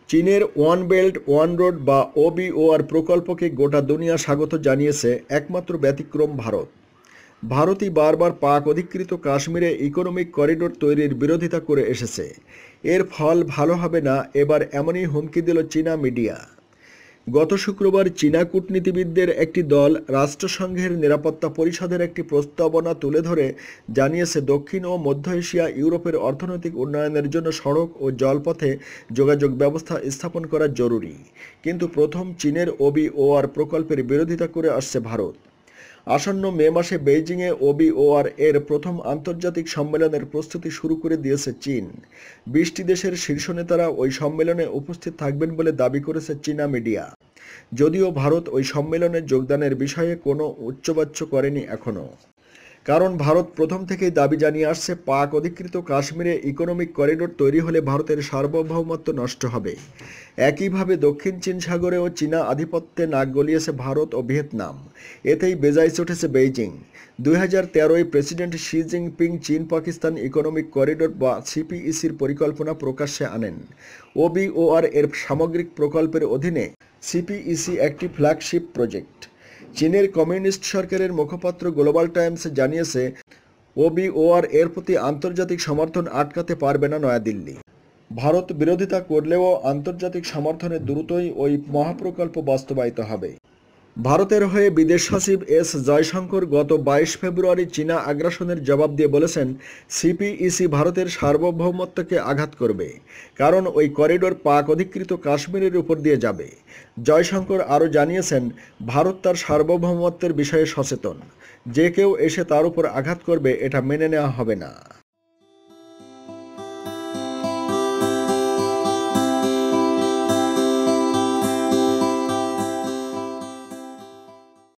চীনের one belt one road বা ওবিওআর প্রকল্পকে গোটা দুনিয়া স্বাগত জানিয়েছে। একমাত্র ব্যতিক্রম ভারত। ভারতই বারবার পাক অধিকৃত কাশ্মীরে ইকোনমিক করিডোর তৈরির বিরোধিতা করে এসেছে। এর ফল ভালো হবে না, এবার এমনই হুমকি দিল চীনা মিডিয়া। গত শুক্রবার চীনা কূটনীতিবিদদের একটি দল রাষ্ট্রসংঘের নিরাপত্তা পরিষদের একটি প্রস্তাবনা তুলে ধরে জানিয়েছে, দক্ষিণ ও মধ্য এশিয়া ইউরোপের অর্থনৈতিক উন্নয়নের জন্য সড়ক ও জলপথে যোগাযোগ ব্যবস্থা স্থাপন করা জরুরি। কিন্তু প্রথম চীনের ওবিওআর প্রকল্পের বিরোধিতা করে আসছে ভারত। আসন্ন মে মাসে বেইজিংয়ে ওবিওআর এর প্রথম আন্তর্জাতিক সম্মেলনের প্রস্তুতি শুরু করে দিয়েছে চীন। 20টি দেশের শীর্ষ নেতারা ওই সম্মেলনে উপস্থিত থাকবেন বলে দাবি করেছে চীনা মিডিয়া। যদিও ভারত ওই সম্মেলনে যোগদানের বিষয়ে কোনো উচ্চবাচ্য করেনি এখনও। কারণ ভারত প্রথম থেকেই দাবি জানিয়ে আসছে, পাক অধিকৃত কাশ্মীরে ইকোনমিক করিডোর তৈরি হলে ভারতের সার্বভৌমত্ব নষ্ট হবে। একইভাবে দক্ষিণ চীন সাগরেও চীনা আধিপত্যে নাক গলিয়েছে ভারত ও ভিয়েতনাম। এতেই বেজায় চটেছে বেইজিং। 2013-য় প্রেসিডেন্ট শি জিনপিং চীন পাকিস্তান ইকোনমিক করিডোর বা সিপিইসির পরিকল্পনা প্রকাশ্যে আনেন। ওবিওআর এর সামগ্রিক প্রকল্পের অধীনে সিপিইসি একটি ফ্ল্যাগশিপ প্রজেক্ট। চীনের কমিউনিস্ট সরকারের মুখপাত্র গ্লোবাল টাইমস জানিয়েছে, ওবিওআর এর প্রতি আন্তর্জাতিক সমর্থন আটকাতে পারবে না নয়াদিল্লি। ভারত বিরোধিতা করলেও আন্তর্জাতিক সমর্থনে দ্রুতই ওই মহাপ্রকল্প বাস্তবায়িত হবে। ভারতের হয়ে বিদেশ সচিব এস জয়শঙ্কর গত 22 ফেব্রুয়ারি চীনা আগ্রাসনের জবাব দিয়ে বলেছেন, সিপিইসি ভারতের সার্বভৌমত্বকে আঘাত করবে, কারণ ওই করিডোর পাক অধিকৃত কাশ্মীরের উপর দিয়ে যাবে। জয়শঙ্কর আরও জানিয়েছেন, ভারত তার সার্বভৌমত্বের বিষয়ে সচেতন। যে কেউ এসে তার উপর আঘাত করবে, এটা মেনে নেওয়া হবে না।